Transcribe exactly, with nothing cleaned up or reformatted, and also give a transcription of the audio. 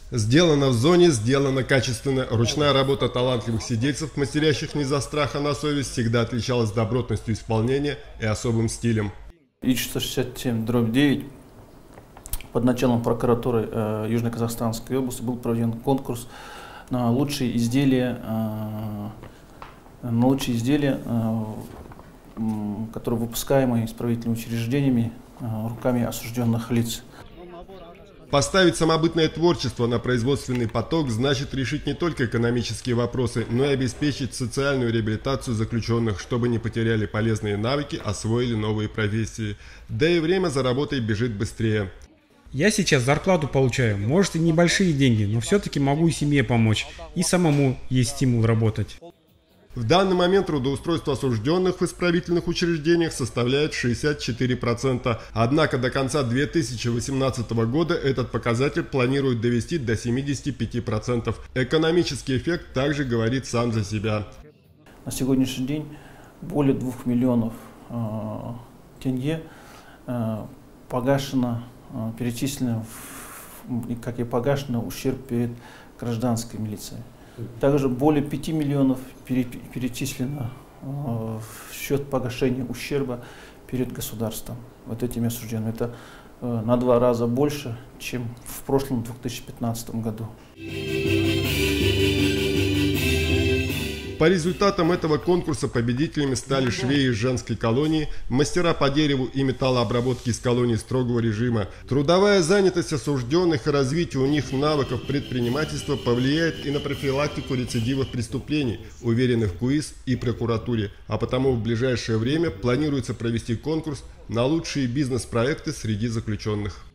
Сделано в зоне, сделано качественно. Ручная работа талантливых сидельцев, мастерящих не за страх, а на совесть, всегда отличалась добротностью исполнения и особым стилем. И четыреста шестьдесят семь дробь девять под началом прокуратуры э, Южно-Казахстанской области был проведен конкурс на лучшие изделия, э, на лучшие изделия, э, которые выпускаемые исправительными учреждениями э, руками осужденных лиц. Поставить самобытное творчество на производственный поток значит решить не только экономические вопросы, но и обеспечить социальную реабилитацию заключенных, чтобы не потеряли полезные навыки, освоили новые профессии. Да и время за работой бежит быстрее. Я сейчас зарплату получаю, может и небольшие деньги, но все-таки могу и семье помочь, и самому есть стимул работать. В данный момент трудоустройство осужденных в исправительных учреждениях составляет шестьдесят четыре процента. Однако до конца две тысячи восемнадцатого года этот показатель планируют довести до семидесяти пяти процентов. Экономический эффект также говорит сам за себя. На сегодняшний день более двух миллионов э, тенге э, погашено, э, перечислено, в, как и погашено ущерб перед гражданской милицией. Также более пяти миллионов перечислено в счет погашения ущерба перед государством вот этими осужденными. Это на два раза больше, чем в прошлом две тысячи пятнадцатом году. По результатам этого конкурса победителями стали швеи из женской колонии, мастера по дереву и металлообработки из колонии строгого режима. Трудовая занятость осужденных и развитие у них навыков предпринимательства повлияет и на профилактику рецидивов преступлений, уверены в КУИС и прокуратуре. А потому в ближайшее время планируется провести конкурс на лучшие бизнес-проекты среди заключенных.